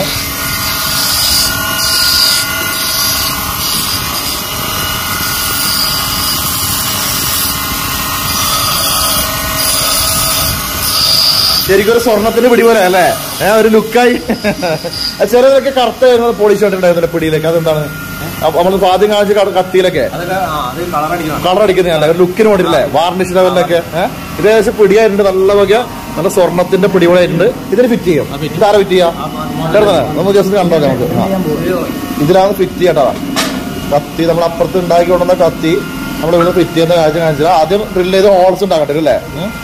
ശരിക്കും ഒരു സ്വർണ്ണത്തിന്റെ പിടി പോലെ അല്ലേ? ഒരു ലുക്കായി. ചിലതൊക്കെ കറുത്ത പോളിഷ് കണ്ടിട്ടുണ്ടായിരുന്നില്ല പിടിയിലേക്ക്. അതെന്താണ്? നമ്മൾ ആദ്യം കാണിച്ച കത്തിയിലൊക്കെ കളർ അടിക്കുന്നതല്ല, ഒരു ലുക്കിന് വേണ്ടിയില്ലേ? വാർണിഷ് ലെവലിലൊക്കെ ഇത് ഏകദേശം പിടിയായിട്ടുണ്ട്. നല്ല സ്വർണ്ണത്തിന്റെ പിടി പോലെ ആയിട്ടുണ്ട്. ഇതിന് ഫിറ്റ് ചെയ്യും. ഇതാരെ ഫിറ്റ് ചെയ്യാം? നമുക്ക് ജസ്റ്റ് കണ്ടോക്കാം. നമുക്ക് ഇതിലാണ് ഫിറ്റ് ചെയ്യട്ടാ. കത്തി നമ്മൾ അപ്പുറത്ത് ഉണ്ടാക്കി കൊണ്ടുവന്ന കത്തി നമ്മൾ ഇവിടെ ഫിറ്റ് ചെയ്യുന്ന കാഴ്ച കാണിച്ചാൽ ആദ്യം ഡ്രിൽ ചെയ്ത് ഹോൾസ് ഉണ്ടാക്കട്ടെ അല്ലേ?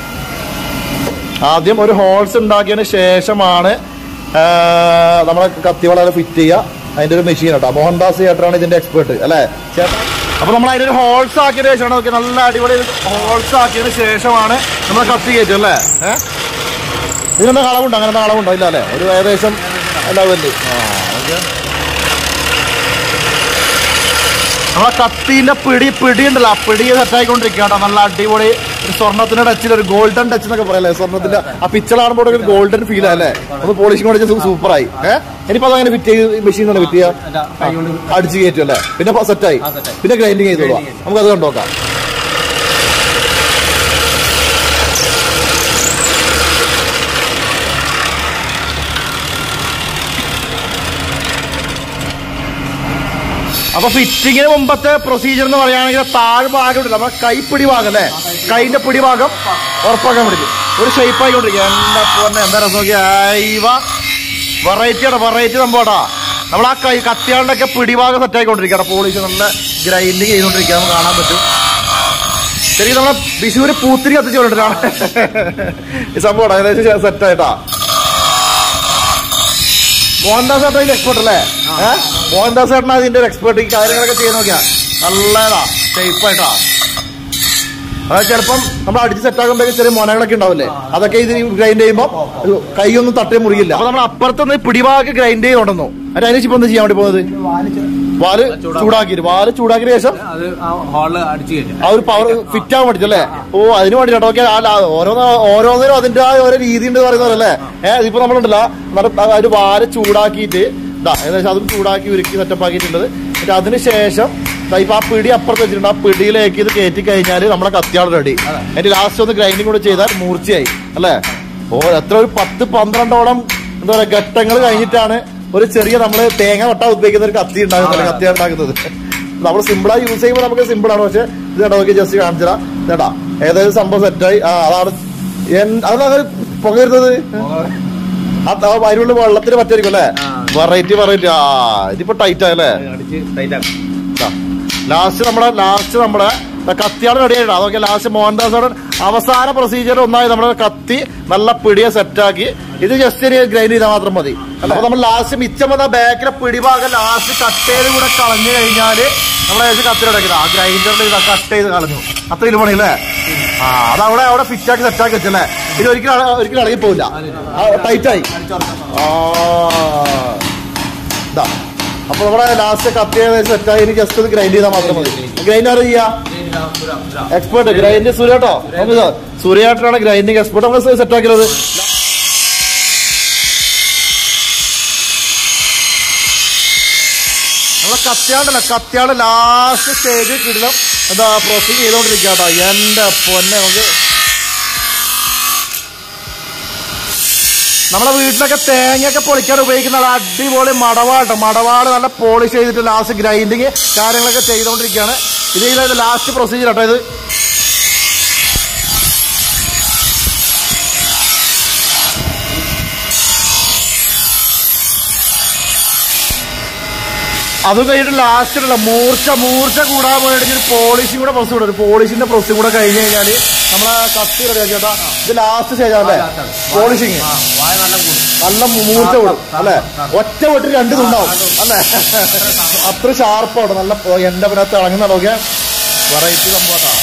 ആദ്യം ഒരു ഹോൾസ് ഉണ്ടാക്കിയതിന് ശേഷമാണ് നമ്മളെ കത്തി വളരെ ഫിറ്റ് ചെയ്യുക. അതിന്റെ ഒരു മെഷീൻ കേട്ടോ. മോഹൻദാസ് ചേട്ടനാണ് ഇതിന്റെ എക്സ്പേർട്ട് അല്ലേ ചേട്ടാ? അപ്പൊ നമ്മൾ അതിനൊരു ഹോൾസ് ആക്കിയതിന് ശേഷമാണ് നോക്കി നല്ല അടിപൊളി ഹോൾസ് ആക്കിയതിന് ശേഷമാണ് നമ്മൾ കത്തി കയറ്റും അല്ലേ? ഇതിനെന്താ കളവുണ്ടോ? അങ്ങനെ കളവുണ്ടോ? ഇല്ല അല്ലേ? ഒരു ഏകദേശം ലെവലില് നമ്മളെ കത്തിന്റെ പിടി ഉണ്ടല്ലോ, ആ പിടി സെറ്റായിക്കൊണ്ടിരിക്കുക കേട്ടോ. നല്ല അടിപൊളി ഒരു സ്വർണ്ണത്തിന്റെ ടച്ചിൽ ഒരു ഗോൾഡൻ ടച്ച് എന്നൊക്കെ പറയല്ലേ? സ്വർണ്ണത്തിന്റെ ആ പിക്ചറാകുമ്പോൾ ഒരു ഗോൾഡൻ ഫീൽ അല്ലേ? ഒന്ന് പോളിഷിംഗ് കൊണ്ട് സൂപ്പറായി. ഇനിയിപ്പോ അതങ്ങനെ ഫിറ്റ് ചെയ്ത് മെഷീൻ തന്നെ ഫിറ്റ് ചെയ്യാം, അടിച്ച് കയറ്റും അല്ലേ? പിന്നെ സെറ്റായി. പിന്നെ ഗ്രൈൻഡിങ് ചെയ്തോളാം. നമുക്കത് കണ്ടോക്കാം. അപ്പൊ ഫിറ്റിങ്ങിന് മുമ്പത്തെ പ്രൊസീജിയർ എന്ന് പറയുകയാണെങ്കിൽ താഴ്ഭാഗം ഉണ്ടല്ലോ, നമ്മുടെ കൈപ്പിടി ഭാഗം അല്ലേ? കൈന്റെ പിടി ഭാഗം ഉറപ്പാക്കാൻ വേണ്ടി ഒരു ഷേപ്പ് ആയിക്കൊണ്ടിരിക്കുക. എന്താ രസം നോക്കിയാ, വെറൈറ്റി സംഭവട്ടാ. നമ്മൾ ആ കത്തിയാണ്ടൊക്കെ പിടിഭാഗം സെറ്റ് ആയിക്കൊണ്ടിരിക്കുക. പോളിഷ് നല്ല ഗ്രൈൻഡിങ് ചെയ്തുകൊണ്ടിരിക്കുക. നമുക്ക് കാണാൻ പറ്റും. ശരിക്കും നമ്മളെ വിഷുവിന് പൂത്തിരി കത്തിച്ചുകൊണ്ടിട്ടാണ് ഈ സംഭവം ഏകദേശം സെറ്റായിട്ടാ. മോഹൻദാസ് ചേട്ടൻ ഇതിന്റെ എക്സ്പെർട്ട് അല്ലേ? മോഹൻദാസ് ചേട്ടനാ ഇതിന്റെ ഒരു എക്സ്പെർട്ട്. ഈ കാര്യങ്ങളൊക്കെ ചെയ്ത് നോക്കിയാ നല്ലതാ, ഷേപ്പായിട്ടാ. അതായത് ചിലപ്പം നമ്മൾ അടിച്ച് സെറ്റാകുമ്പോഴേക്കും ചെറിയ മൊനകളൊക്കെ ഉണ്ടാവില്ലേ? അതൊക്കെ ഇത് ഗ്രൈൻഡ് ചെയ്യുമ്പോൾ കൈയൊന്നും തട്ടേ മുറിയില്ല. അപ്പൊ നമ്മൾ അപ്പുറത്തുനിന്ന് പിടിഭാഗം ഗ്രൈൻഡ് ചെയ്തുകൊണ്ടെന്നു. അതിന് ഇപ്പൊ എന്താ ചെയ്യാൻ വേണ്ടി പോകുന്നത്? വാല് ചൂടാക്കിയ ശേഷം ആ ഒരു പവർ ഫിറ്റ് ആകാൻ വേണ്ടിട്ടല്ലേ? ഓ അതിന് വേണ്ടിട്ടോ. ഓക്കെ, ഓരോന്നിനും അതിന്റെ ഓരോ രീതി ഉണ്ട് പറയുന്നവരല്ലേ? ഇതിപ്പോ നമ്മളുണ്ടല്ലോ ഒരു വാല് ചൂടാക്കിയിട്ട് ഏകദേശം അതും ചൂടാക്കി ഉരുക്കി സെറ്റപ്പ് ആക്കിയിട്ടുള്ളത്. എന്നിട്ട് അതിനുശേഷം ഇപ്പൊ ആ പിടി അപ്പുറത്ത് വെച്ചിട്ടുണ്ട്. ആ പിടിയിലേക്ക് ഇത് കയറ്റി കഴിഞ്ഞാൽ നമ്മളെ കത്തിയാൾ റെഡി. അതിന്റെ ലാസ്റ്റ് ഒന്ന് ഗ്രൈൻഡിങ് കൂടെ ചെയ്താൽ മൂർച്ചയായി അല്ലേ. എത്ര ഒരു 10-12ഓളം എന്താ പറയാ ഘട്ടങ്ങൾ കഴിഞ്ഞിട്ടാണ് ഒരു ചെറിയ നമ്മള് തേങ്ങ വെട്ടാൻ ഉപയോഗിക്കുന്ന ഒരു കത്തി ഉണ്ടാകുന്നത്, കത്തിയാണ് ഉണ്ടാക്കുന്നത്. നമ്മൾ സിമ്പിളായി യൂസ് ചെയ്യുമ്പോൾ നമുക്ക് സിമ്പിൾ ആണ്. പക്ഷെ ഇത് കേട്ടോ നോക്കി ജസ്റ്റ് കാണിച്ചാ ചേട്ടാ ഏതായാലും സംഭവം സെറ്റായി. അതാണ് അതാണ് പുകരുന്നത്. അതിനുള്ള വെള്ളത്തിന് പറ്റായിരിക്കും അല്ലേ. വെറൈറ്റി ഇതിപ്പോ ടൈറ്റ് ആയല്ലേ. ലാസ്റ്റ് നമ്മുടെ കത്തിയാണ് റെഡി ആയിട്ടാ. അതൊക്കെ ലാസ്റ്റ് മോഹൻദാസോടെ അവസാന പ്രൊസീജിയർ ഒന്നായി നമ്മുടെ കത്തി നല്ല പിടിയെ സെറ്റാക്കി. ഇത് ജസ്റ്റ് ഗ്രൈൻഡ് ചെയ്താൽ മാത്രം മതി. അപ്പൊ നമ്മൾ ലാസ്റ്റ് മിച്ചം വന്ന ബാക്കിലെ പിടിഭാഗം ലാസ്റ്റ് കട്ടയിൽ കൂടെ കളഞ്ഞു കഴിഞ്ഞാല് നമ്മളെ കത്തി അടയ്ക്കുന്നത്. ആ ഗ്രൈൻഡറിൽ കട്ട് ചെയ്ത് കളഞ്ഞു. അത്ര ഇത് പണിയല്ലേ. അതവിടെ ഫിറ്റാക്കി സെറ്റാക്കി വെച്ചല്ലേ. ഇത് ഒരിക്കലും ഇളകി പോവില്ല, ടൈറ്റായി. ഇതാ അപ്പൊ നമ്മുടെ ലാസ്റ്റ് കത്തി സെറ്റായി. ഇനി ജസ്റ്റ് ഒന്ന് ഗ്രൈൻഡ് ചെയ്താൽ മാത്രം മതി. ഗ്രൈൻഡ് ആര് ചെയ്യാ? എക്സ്പേർട്ട് ഗ്രൈൻഡ് സൂര്യാട്ടോ. സൂര്യായിട്ടാണ് ഗ്രൈൻഡിങ് എക്സ്പേർട്ട്. നമ്മൾ സെറ്റാക്കിയത് നമ്മളെ കത്തിയാണ്ട് ലാസ്റ്റ് സ്റ്റേജ് കിടണം എന്താ പ്രോസസ്സിങ് ചെയ്തോണ്ടിരിക്കുക കേട്ടോ. എന്റെ പൊന്നെ നമുക്ക് നമ്മളെ വീട്ടിലൊക്കെ തേങ്ങയൊക്കെ പൊളിക്കാൻ ഉപയോഗിക്കുന്ന അടിപൊളി മടവാട്ടോ. മടവാട് നല്ല പോളിഷ് ചെയ്തിട്ട് ലാസ്റ്റ് ഗ്രൈൻഡിങ് കാര്യങ്ങളൊക്കെ ചെയ്തോണ്ടിരിക്കുകയാണ്. ഇത് ലാസ്റ്റ് പ്രൊസീജിയർ കേട്ടോ. ഇത് അത് കഴിഞ്ഞിട്ട് ലാസ്റ്റിലുള്ള മൂർച്ച കൂടാൻ വേണ്ടി ഒരു പോളിഷിംഗ് കൂടെ പ്രൊസീജർ ഉണ്ട്. ഒരു പോളിഷിന്റെ പ്രൊസീജർ കൂടെ കഴിഞ്ഞ് കഴിഞ്ഞാല് നമ്മളെ കത്തി റെഡിയാക്കി ചേട്ടാ. ഇത് ലാസ്റ്റ് സ്റ്റേജ് അല്ലേ പോളിഷിങ്. നല്ല മൂർച്ച കൂടും അല്ലെ. ഒറ്റ വെട്ടി 2 തുണ്ടാവും അല്ലെ. അത്ര ഷാർപ്പാണ്. നല്ല എന്റെ പിന്നകത്ത് ഇളങ്ങുന്ന നോക്കിയാൽ വെറൈറ്റി സംഭവട്ടാ.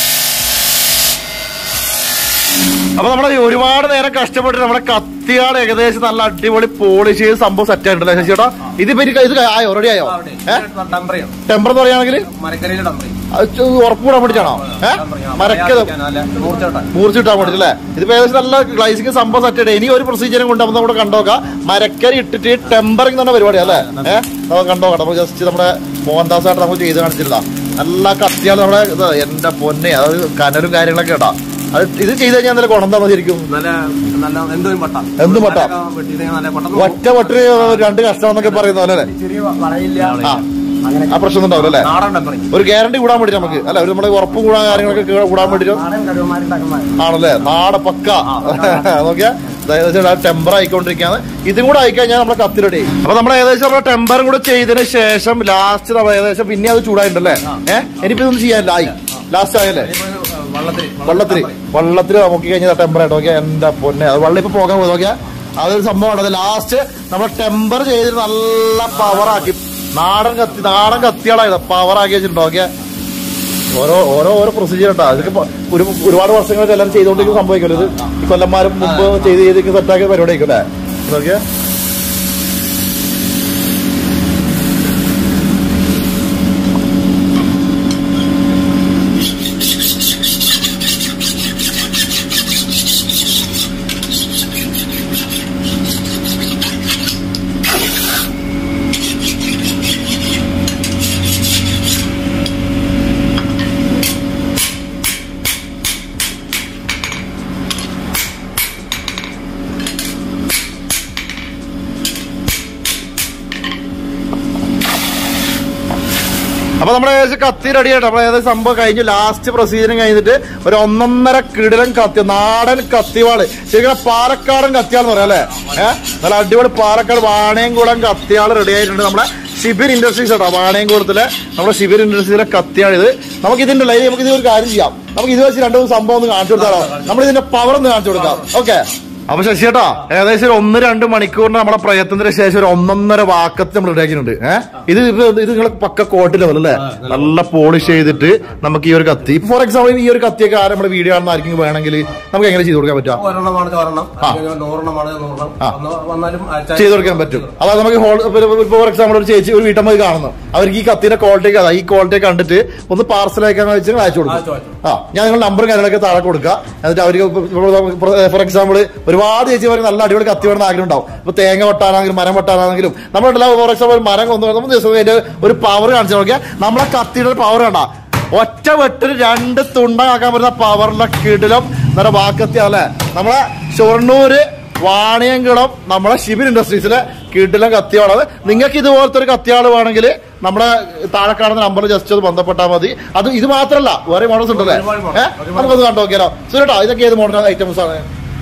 അപ്പൊ നമ്മളെ ഒരുപാട് നേരം കഷ്ടപ്പെട്ട് നമ്മുടെ കത്തിയാണ് ഏകദേശം നല്ല അടിപൊളി പോളിഷ് ചെയ്ത് സംഭവം സെറ്റ് ആയിട്ടുണ്ടല്ലേ ചേട്ടാ. ഇതിപ്പോ ഇത് ആയോ റെഡി ആയോ? ടെമ്പർ എന്ന് പറയുകയാണെങ്കിൽ ഉറപ്പ് കൂടാൻ വേണ്ടിട്ടാണോ? മരക്കത് മൂർച്ച കിട്ടാൻ വേണ്ടിട്ടല്ലേ. ഇതിപ്പോ ഏകദേശം നല്ല ഗ്ലൈസിങ് സംഭവം സെറ്റ് ആയിട്ട്. ഇനി ഒരു പ്രൊസീജിയറും കൊണ്ട് നമുക്ക് കണ്ടോക്കാം. മരക്കരി ഇട്ടിട്ട് ടെമ്പറിങ് എന്ന പരിപാടി അല്ലേ. നമുക്ക് കണ്ടോക്കാം. നമുക്ക് ജസ്റ്റ് നമ്മുടെ മോഹൻദാസായിട്ട് നമുക്ക് ചെയ്ത് കാണിച്ചില്ല. നല്ല കത്തിയാണ് നമ്മുടെ എന്റെ പൊന്നെ. അതായത് കനലും കാര്യങ്ങളൊക്കെ കേട്ടാ. അത് ഇത് ചെയ്ത് കഴിഞ്ഞാൽ നല്ല ഗുണം എന്താണോ ശരിക്കും? എന്തും പട്ട ഒറ്റ വട്ടിന് 2 കഷ്ടം എന്നൊക്കെ പറയുന്ന പോലെ അല്ലേ. ആ പ്രശ്നം ഉണ്ടാവില്ല അല്ലേ. ഒരു ഗ്യാരണ്ടി കൂടാൻ വേണ്ടി നമുക്ക് അല്ല, ഒരു നമ്മുടെ ഉറപ്പ് കൂടാൻ കാര്യങ്ങളൊക്കെ കൂടാൻ വേണ്ടി ആണല്ലേ. പക്ക നോക്കിയാ ഏകദേശം ടെമ്പർ ആയിക്കൊണ്ടിരിക്കുകയാണ്. ഇതും കൂടെ ആയിക്കഴിഞ്ഞാൽ നമ്മളെ കത്തി റെഡി. അപ്പൊ നമ്മൾ ഏകദേശം നമ്മുടെ ടെമ്പറും കൂടെ ചെയ്തതിന് ശേഷം ലാസ്റ്റ് നമ്മൾ ഏകദേശം പിന്നെ അത് ചൂടായിട്ടുണ്ടല്ലേ. ഇനിയിപ്പോ ഇതൊന്നും ചെയ്യാനില്ല. ആയി ലാസ്റ്റ് ആയല്ലേ. വെള്ളത്തിൽ നോക്കി കഴിഞ്ഞാൽ ടെമ്പറായിട്ട് നോക്കിയാൽ എന്റെ പൊന്നെ. അത് വെള്ളം ഇപ്പൊ പോകാൻ പോയി നോക്കിയാൽ അതൊരു സംഭവമാണ്. അത് ലാസ്റ്റ് നമ്മൾ ടെമ്പർ ചെയ്തിട്ട് നല്ല പവറാക്കി നാടൻ കത്തികളായത് പവറാക്കി വെച്ചിട്ടുണ്ടോ. നോക്കിയാൽ ഓരോ പ്രൊസീജിയർ കേട്ടോ. അതൊക്കെ ഒരുപാട് വർഷങ്ങളൊക്കെ എല്ലാം ചെയ്തുകൊണ്ടിരിക്കുന്ന സംഭവിക്കല്ലോ. ഇത് ഈ കൊല്ലന്മാരും മുമ്പ് ചെയ്ത് സെറ്റാക്കിയ പരിപാടി ആയിരിക്കും അല്ലേ. നോക്കിയാ അപ്പൊ നമ്മുടെ ഏകദേശം കത്തി റെഡി ആയിട്ട് അപ്പൊ ഏകദേശം സംഭവം കഴിഞ്ഞു. ലാസ്റ്റ് പ്രൊസീജിയറും കഴിഞ്ഞിട്ട് ഒരു 1.5 കിടിലൻ കത്തി, നാടൻ കത്തിവാള്. ശരിക്കും പാലക്കാടൻ കത്തിയാളെന്ന് പറയാം അല്ലെ. നല്ല അടിപൊളി പാലക്കാട് വാണയംകുളം കത്തിയാള് റെഡി ആയിട്ടുണ്ട്. നമ്മുടെ ഷിബിൻ ഇൻഡസ്ട്രീസ് കേട്ടോ. വാണയംകുളത്തിലെ നമ്മുടെ ഷിബിൻ ഇൻഡസ്ട്രീസിലെ കത്തിയാണിത്. നമുക്ക് ഇതിന്റെ ലൈൻ നമുക്ക് ഇതൊരു കാര്യം ചെയ്യാം. നമുക്ക് ഇത് വെച്ച് 2 സംഭവം ഒന്ന് കാണിച്ചു കൊടുത്താലോ. നമ്മൾ ഇതിന്റെ പവർ ഒന്ന് കാണിച്ചു കൊടുക്കാം. ഓക്കെ. അപ്പൊ ശശി ചേട്ടാ ഏകദേശം 1-2 മണിക്കൂറിന് നമ്മുടെ പ്രയത്നത്തിന് ശേഷം ഒരു 1.5 വാക്കത്ത് നമ്മൾ റെഡിയാക്കിയിട്ടുണ്ട്. ഇത് നിങ്ങൾ പക്ക കോട്ട് ലെവൽ അല്ലേ. നല്ല പോളിഷ് ചെയ്തിട്ട് നമുക്ക് ഈ ഒരു കത്തി ഇപ്പൊ ഫോർ എക്സാമ്പിൾ ഈ ഒരു കത്തിയൊക്കെ ആരും നമ്മുടെ വീഡിയോ കാണുന്ന ആർക്കും വേണമെങ്കിൽ നമുക്ക് എങ്ങനെ ചെയ്ത് കൊടുക്കാൻ പറ്റും? ചെയ്ത് കൊടുക്കാൻ പറ്റും. അതായത് നമുക്ക് ഫോർ എക്സാമ്പിൾ ഒരു ചേച്ചി ഒരു വീട്ടമ്മ കാണുന്നു, അവർക്ക് ഈ കത്തിന്റെ ക്വാളിറ്റി ഈ ക്വാളിറ്റി കണ്ടിട്ട് ഒന്ന് പാർസൽ അയക്കാൻ വെച്ചാൽ അയച്ചു കൊടുക്കും ഞാൻ നിങ്ങളുടെ നമ്പറും കാര്യങ്ങളൊക്കെ താഴെ കൊടുക്കുക. എന്നിട്ട് അവർക്ക് ഫോർ എക്സാമ്പിൾ ഒരുപാട് ചേച്ചിമാർക്ക് നല്ല അടിപൊളി കത്തി വേണമെന്ന് ആഗ്രഹം ഉണ്ടാവും. ഇപ്പൊ തേങ്ങ വെട്ടാനാണെങ്കിലും മരം വെട്ടാനാണെങ്കിലും നമ്മുടെ ഫോർ എക്സാമ്പിൾ മരം കൊണ്ടുവരുമ്പോൾ ദിവസം അതിന്റെ ഒരു പവർ കാണിച്ചു നോക്കിയാൽ നമ്മളെ കത്തിയുടെ ഒരു പവർ കണ്ട ഒറ്റ വെട്ടിൽ 2 തുണ്ടാക്കാൻ പറ്റുന്ന പവറിലെ കിടിലം നല്ല വാക്കത്തി അല്ലെ. നമ്മളെ ഷൊർണൂര് വാണിയംകുളം നമ്മളെ ഷിബിൻ ഇൻഡസ്ട്രീസിലെ കിടിലം കത്തിയാണത്. നിങ്ങൾക്ക് ഇതുപോലത്തെ ഒരു കത്തിയാള് വേണമെങ്കിൽ നമ്മുടെ താഴെ കാണുന്ന നമ്പറിൽ ജസ്റ്റ് ഒന്ന് ബന്ധപ്പെട്ടാൽ മതി. അത് ഇത് മാത്രമല്ല വേറെ മോഡൽസ് ഉണ്ടല്ലേ, നമുക്കൊന്ന് കണ്ടു നോക്കിയാലോ സുരേട്ടാ? ഇതൊക്കെ ഏത് മോഡൽ ഐറ്റംസ് ആണ്?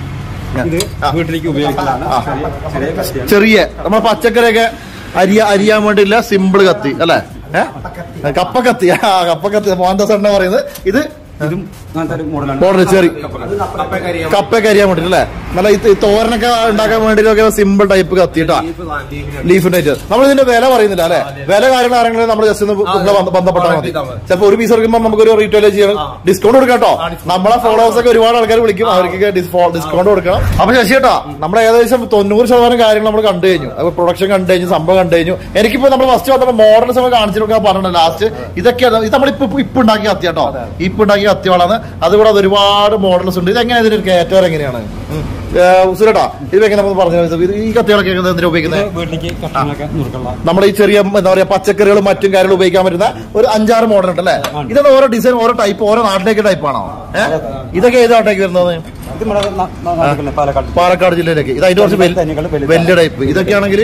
ചെറിയ നമ്മളെ പച്ചക്കറിയൊക്കെ അരിയാൻ വേണ്ടിയില്ല സിമ്പിൾ കത്തി അല്ലെ, കപ്പക്കത്തി. കപ്പക്കത്തി മോഹൻദാസ് എണ്ണ പറയുന്നത്. ഇത് മോഡൽ ചെറിയ കപ്പയൊക്കെ അരിയാൻ വേണ്ടിട്ട് അല്ലേ, നല്ല തോരനൊക്കെ ഉണ്ടാക്കാൻ വേണ്ടിട്ടൊക്കെ സിമ്പിൾ ടൈപ്പ് കത്തിട്ടാ, ലീഫിനായിട്ട്. നമ്മൾ ഇതിന്റെ വില പറയുന്നില്ല അല്ലെ, വില കാര്യങ്ങൾ ആരെങ്കിലും നമ്മൾ ജസ്റ്റ് ഒന്ന് ബന്ധപ്പെട്ടാൽ മതി. ചിലപ്പോ ഒരു പീസ് എടുക്കുമ്പോൾ നമുക്കൊരു റീറ്റെയിൽ ചെയ്യണം, ഡിസ്കൗണ്ട് കൊടുക്കാം കേട്ടോ. നമ്മളെ ഫോളോവേഴ്സ് ഒക്കെ ഒരുപാട് ആൾക്കാർ വിളിക്കും, അവർക്ക് ഡിസ്കൗണ്ട് കൊടുക്കണം. അപ്പൊ ശശി കേട്ടോ, നമ്മൾ ഏകദേശം 90% കാര്യങ്ങൾ നമ്മൾ കണ്ടു കഴിഞ്ഞു. അപ്പൊ പ്രൊഡക്ഷൻ കണ്ടു കഴിഞ്ഞു, സംഭവം കണ്ടു കഴിഞ്ഞു. എനിക്കിപ്പോ നമ്മൾ ഫസ്റ്റ് വന്നപ്പോ മോഡൽസ് ഒക്കെ കാണിച്ചു കൊടുക്കാൻ പറഞ്ഞിട്ടുണ്ട്. ലാസ്റ്റ് ഇതൊക്കെയാണ് നമ്മളിപ്പോ ഉണ്ടാക്കിയ കത്തി കേട്ടോ, ഇപ്പൊ ഉണ്ടാക്കിയ കത്തികളാണ്. അതുകൂടാതെ ഒരുപാട് മോഡൽസ് ഉണ്ട്. ഇതെങ്ങനെ ഇതിന്റെ കയറ്റം എങ്ങനെയാണ് സുരേട്ടാ? ഇത് വെക്കാൻ നമ്മൾ പറഞ്ഞു ഈ കത്തികളൊക്കെ എന്തിനാ ഉപയോഗിക്കുന്നത്? നമ്മുടെ ഈ ചെറിയ എന്താ പറയാ പച്ചക്കറികളും മറ്റും കാര്യങ്ങളും ഉപയോഗിക്കാൻ പറ്റുന്ന ഒരു 5-6 മോഡൽ ഉണ്ട് അല്ലേ? ഇതൊക്കെ ഓരോ ഡിസൈൻ ഓരോ ടൈപ്പ് ഓരോ നാട്ടിലേക്ക് ടൈപ്പാണോ? ഇതൊക്കെ ഏത് നാട്ടിലേക്ക് വരുന്നത്? പാലക്കാട് ജില്ലയിലേക്ക്. ഇത് അതിന്റെ കുറച്ച് വലിയ ടൈപ്പ്. ഇതൊക്കെ ആണെങ്കിൽ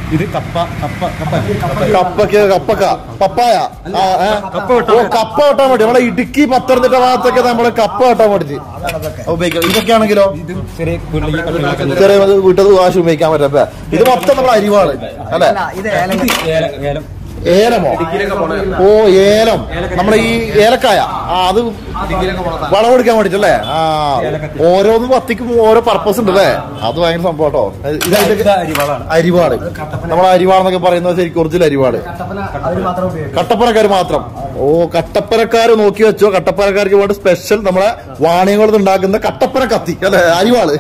പപ്പായ കപ്പ വെട്ടാൻ വേണ്ടി നമ്മളെ ഇടുക്കി പത്തനംതിട്ട ഭാഗത്തൊക്കെ നമ്മള് കപ്പ വെട്ടാൻ വേണ്ടി ഉപയോഗിക്കാം. ഇതൊക്കെ ആണെങ്കിലോ ചെറിയ വീട്ടത് വാശി ഉപയോഗിക്കാൻ പറ്റാ. ഇത് മൊത്തം നമ്മളെ അരിവാള് അല്ലെ, ഏലമോ? ഓ ഏലം, നമ്മളെ ഈ ഏലക്കായ അത് വളമെടുക്കാൻ വേണ്ടിട്ടല്ലേ? ഓരോന്നും കത്തിക്കും ഓരോ പർപ്പസ് ഉണ്ട് അല്ലേ? അത് ഭയങ്കര സംഭവം കേട്ടോ. അരിവാട്, നമ്മളെ അരിവാടെന്നൊക്കെ പറയുന്നത് ശരിക്കും ഒറിജിനൽ അരിവാട്. കട്ടപ്പനക്കാർ മാത്രം. ഓ കട്ടപ്പനക്കാര് നോക്കി വെച്ചോ, കട്ടപ്പനക്കാർക്ക് വേണ്ടി സ്പെഷ്യൽ നമ്മളെ വാണിയംകുളത്ത് ഉണ്ടാക്കുന്ന കട്ടപ്പന കത്തി അല്ലെ, അരിവാള്.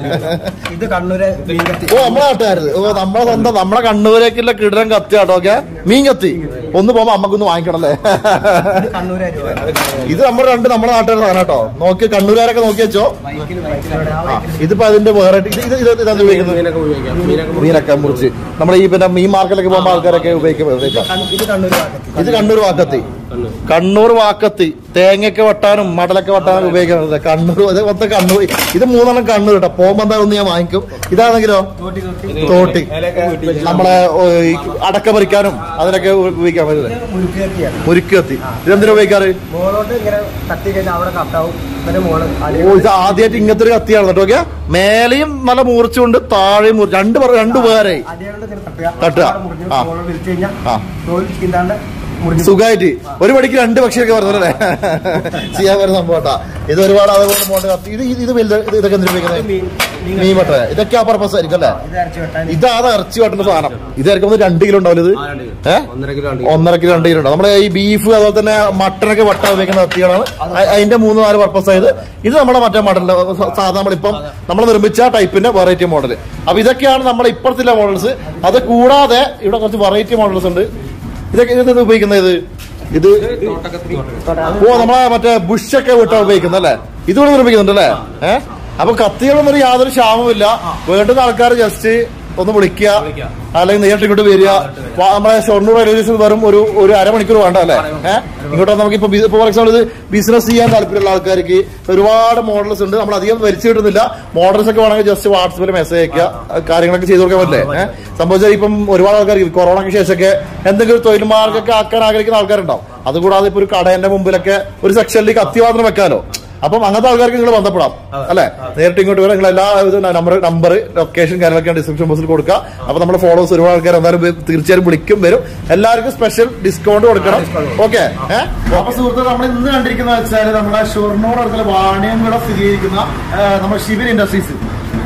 ഓ നമ്മളെ നാട്ടുകാരത്. ഓ നമ്മളെ സ്വന്തം നമ്മളെ കണ്ണൂരേക്കുള്ള കിടരം കത്തി കേട്ടോ. ഓക്കെ, മീൻ കത്തി ഒന്ന് പോകുമ്പോ അമ്മക്കൊന്ന് വാങ്ങിക്കണം അല്ലേ? ഇത് നമ്മുടെ നമ്മുടെ നാട്ടുകാരുടെ സാധനം കേട്ടോ. നോക്കി കണ്ണൂരുകാരൊക്കെ നോക്കി വെച്ചോ. ഇതിപ്പോ അതിന്റെ വേറെ ഇതാണ് ഉപയോഗിക്കുന്നത്. മീനൊക്കെ മുറിച്ച് നമ്മളെ ഈ പിന്നെ മീൻ മാർക്കറ്റിലൊക്കെ പോകുമ്പോ ആൾക്കാരൊക്കെ ഉപയോഗിക്കുന്നത്. ഇത് കണ്ണൂർ വാക്കത്തി. കണ്ണൂർ വാക്കത്തി തേങ്ങയൊക്കെ വെട്ടാനും മടലൊക്കെ വെട്ടാനും ഉപയോഗിക്കുന്നത് കണ്ണൂർ. മൊത്തം കണ്ണൂർ. ഇത് 3 കണ്ണൂർ കേട്ടോ. പോകുമ്പോ എന്താ ഒന്ന് ഞാൻ വാങ്ങിക്കും. ഇതാണെങ്കിലോ തോട്ടി, നമ്മളെ അടക്ക പറിക്കാനും അതിനൊക്കെ ഉപയോഗിക്കാൻ പറ്റുന്നത്. മുരുക്ക് കത്തി. ഇതെന്തിനാ ഉപയോഗിക്കാറ്? ഓ ഇത് ആദ്യമായിട്ട് ഇങ്ങനത്തെ ഒരു കത്തിയാണ് കേട്ടോ. ഓക്കെ, മേലെയും നല്ല മൂർച്ചുണ്ട്, താഴെയും രണ്ടു പേരെ തട്ടുക. സുഖമായിട്ട് ഒരു പടിക്ക് 2 പക്ഷിയൊക്കെ പറഞ്ഞല്ലേ ചെയ്യാൻ വരുന്ന സംഭവം കേട്ടാ. ഇത് ഒരുപാട് അതുപോലെ മോഡൽ കത്തി. ഇത് വലുത്. ഇതൊക്കെ എന്തിനാ ഉപയോഗിക്കുന്നത്? മീൻ വെട്ട. ഇതൊക്കെ ആ പർപ്പസ് ആയിരിക്കും അല്ലേ? ഇതാണ് ഇറച്ചി വെട്ടുന്ന സാധനം. ഇതായിരിക്കും 2 കിലോ ഉണ്ടാവില്ല. ഇത് 1.5 കിലോ 2 കിലോ ഉണ്ടാവും. നമ്മളെ ഈ ബീഫ് അതുപോലെ തന്നെ മട്ടനൊക്കെ വെട്ടാൻ ഉപയോഗിക്കുന്ന കത്തികളാണ്. അതിന്റെ 3-4 പർപ്പസ് ആയത്. ഇത് നമ്മുടെ മറ്റേ മോഡലിന്റെ സാധാരണ നമ്മളിപ്പം നമ്മൾ നിർമ്മിച്ച ടൈപ്പിന്റെ വെറൈറ്റി മോഡൽ. അപ്പൊ ഇതൊക്കെയാണ് നമ്മളെ ഇപ്പഴത്തെ മോഡൽസ്. അത് കൂടാതെ ഇവിടെ കുറച്ച് വെറൈറ്റി മോഡൽസ് ഉണ്ട്. ഇതൊക്കെ ഇത് ഉപയോഗിക്കുന്നത് ഇത് ഓ നമ്മളെ മറ്റേ ബുഷൊക്കെ വിട്ടാ ഉപയോഗിക്കുന്നത് അല്ലേ? ഇതുകൂടെ നിർമ്മിക്കുന്നുണ്ട് അല്ലേ? അപ്പൊ കത്തികളൊന്നും യാതൊരു ക്ഷാമമില്ല. വേണ്ടുന്ന ആൾക്കാർ ജസ്റ്റ് ഒന്ന് വിളിക്കുക, അല്ലെങ്കിൽ നേരിട്ട് ഇങ്ങോട്ട് വരിക. നമ്മളെ ഷൊർണൂർ റെയിൽവേ സ്റ്റേഷൻ വെറും ഒരു അരമണിക്കൂർ വേണ്ട അല്ലേ? ഇങ്ങോട്ട് നമുക്കിപ്പോ ഫോർ എക്സാമ്പിൾ ഇത് ബിസിനസ് ചെയ്യാൻ താല്പര്യമുള്ള ആൾക്കാർക്ക് ഒരുപാട് മോഡൽസ് ഉണ്ട്. നമ്മൾ അധികം വലിച്ചു കിട്ടുന്നില്ല. മോഡൽസ് ഒക്കെ വേണമെങ്കിൽ ജസ്റ്റ് വാട്സപ്പിൽ മെസ്സേജ് അയക്കുക, കാര്യങ്ങളൊക്കെ ചെയ്തു കൊടുക്കാൻ പറ്റില്ലേ? സംഭവിച്ചാൽ ഇപ്പം ഒരുപാട് ആൾക്കാർക്ക് കൊറോണയ്ക്ക് ശേഷമൊക്കെ എന്തെങ്കിലും തൊഴിൽ മാർഗ്ഗമൊക്കെ ആക്കാൻ ആഗ്രഹിക്കുന്ന ആൾക്കാരുണ്ടാവും. അതുകൂടാതെ ഇപ്പൊ ഒരു കടേന്റെ മുമ്പിലൊക്കെ ഒരു സെക്ഷനിലേക്ക് കത്തിപാത്രം വെക്കാലോ. അപ്പം അങ്ങനത്തെ ആൾക്കാർക്ക് നിങ്ങൾ ബന്ധപ്പെടാം അല്ലെ? നേരിട്ട് ഇങ്ങോട്ട് വരാം. നിങ്ങൾ എല്ലാ നമ്പർ ലൊക്കേഷൻ കാര്യങ്ങളൊക്കെ ഡിസ്ക്രിപ്ഷൻ ബോക്സിൽ കൊടുക്കുക. അപ്പൊ നമ്മുടെ ഫോളോവേഴ്സ് ഒരുപാട് ആൾക്കാർ എന്തായാലും തീർച്ചയായും വിളിക്കും, വരും. എല്ലാവർക്കും സ്പെഷ്യൽ ഡിസ്കൗണ്ട് കൊടുക്കണം. ഓക്കെ. അപ്പൊ സുഹൃത്തുക്കൾ, നമ്മൾ ഇന്ന് കണ്ടിരിക്കുന്ന വെച്ചാൽ നമ്മളെ ഷൊർണൂർ അടുത്തുള്ള വാണിയംകുളം സ്ഥിരീകരിക്കുന്ന നമ്മുടെ ഷിബിൻ ഇൻഡസ്ട്രീസ്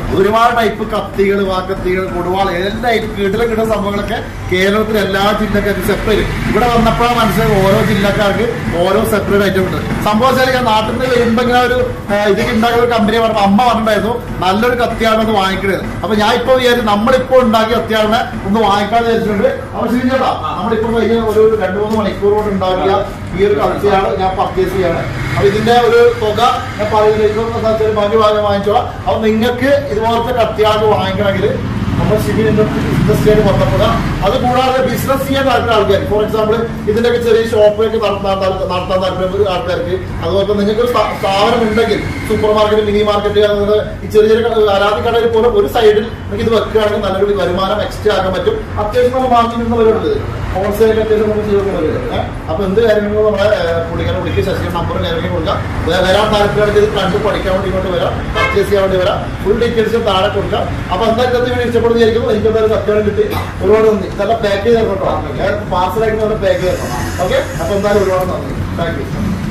ഒരുപാട് ടൈപ്പ് കത്തികൾ, വാക്കത്തികൾ, കൊടുവാൾ, എല്ലാ കിട്ടുന്ന സംഭവങ്ങളൊക്കെ കേരളത്തിൽ എല്ലാ ജില്ലക്കാർക്കും സെപ്പറേറ്റ്. ഇവിടെ വന്നപ്പോഴാണ് മനസ്സിലായി ഓരോ ജില്ലക്കാർക്ക് ഓരോ സെപ്പറേറ്റ് ഐറ്റം ഉണ്ട്. സംഭവം വെച്ചാൽ ഞാൻ നാട്ടിൽ നിന്ന് വരുമ്പോ ഇങ്ങനെ ഒരു ഇതൊക്കെ ഉണ്ടാക്കുന്ന ഒരു കമ്പനി പറഞ്ഞപ്പോൾ അമ്മ പറഞ്ഞിട്ടുണ്ടായിരുന്നു നല്ലൊരു കത്തിയാണ് ഒന്ന് വാങ്ങിക്കണത്. അപ്പൊ ഞാൻ ഇപ്പൊ വിചാരിച്ചു നമ്മളിപ്പോ ഉണ്ടാക്കിയ കത്തിയാണ് ഒന്ന് വാങ്ങിക്കാൻ വിചാരിച്ചിട്ടുണ്ട്. അപ്പൊ ശരിച്ചേട്ടാ, നമ്മളിപ്പോ കഴിഞ്ഞ ഒരു 2-3 മണിക്കൂർ കൊണ്ട് ഉണ്ടാക്കിയ ഈ ഒരു കത്തിയാണ് ഞാൻ പർച്ചേസ് ചെയ്യാണ്. അപ്പൊ ഇതിന്റെ ഒരു തുക ഞാൻ പറയുന്നത് ബാക്കി ഭാഗം വാങ്ങിച്ചോളാം. അപ്പൊ നിങ്ങൾക്ക് ഇതുപോലത്തെ കത്തിയാണ് വാങ്ങിക്കണമെങ്കിൽ നമ്മൾ ഷിബിൻ ഇൻഡസ്ട്രിയിൽ ബന്ധപ്പെടുക. അത് കൂടാതെ ബിസിനസ് ചെയ്യാൻ താല്പര്യം ആൾക്കാർ, ഫോർ എക്സാമ്പിൾ ഇതിന്റെയൊക്കെ ചെറിയ ഷോപ്പൊക്കെ നടത്താൻ താല്പര്യം ആൾക്കാർക്ക്, അതുപോലെ നിങ്ങൾക്ക് ഒരു സ്ഥാപനം ഉണ്ടെങ്കിൽ സൂപ്പർ മാർക്കറ്റ്, മിനി മാർക്കറ്റ്, ഈ ചെറിയ ചെറിയ ആരാധി കടയിൽ പോലും ഒരു സൈഡിൽ നമുക്ക് ഇത് വെക്കുകയാണെങ്കിൽ നല്ലൊരു വരുമാനം എക്സ്ട്രാ ആക്കാൻ പറ്റും. അത്യാവശ്യം നമ്മൾ വാങ്ങിക്കുന്നവരുണ്ട്, ഹോൾസെയിൽ അത്യാവശ്യം നമുക്ക് ചെയ്യുന്നവരുണ്ട്. അപ്പൊ എന്ത് കാര്യങ്ങളും നമ്മളെ പുള്ളിക്കാരെ വിളിക്കുക, ശശിയുടെ നമ്പറും കാര്യങ്ങളും കൊടുക്കാം. വരാൻ താല്പര്യമാണെങ്കിൽ ഇത് കണ്ട് പഠിക്കാൻ വേണ്ടി ഇങ്ങോട്ട് വരാം, പർച്ചേസ് ചെയ്യാൻ വേണ്ടി വരാം. ഫുൾ ഡീറ്റെയിൽസും താഴെ കൊടുക്കാം. അപ്പൊ എന്തായാലും ഇഷ്ടപ്പെടുന്ന വിചാരിക്കുന്നു. എനിക്ക് എന്തായാലും കത്തോളം കിട്ടി. ഒരുപാട് നന്ദി. ഇതെല്ലാം പാക്ക് ചെയ്ത് തരണം കേട്ടോ, പാർസലായിട്ട് പാക്ക് ചെയ്ത് തരണം. ഓക്കെ, അപ്പൊ എന്തായാലും ഒരുപാട് നന്ദി. Thank U.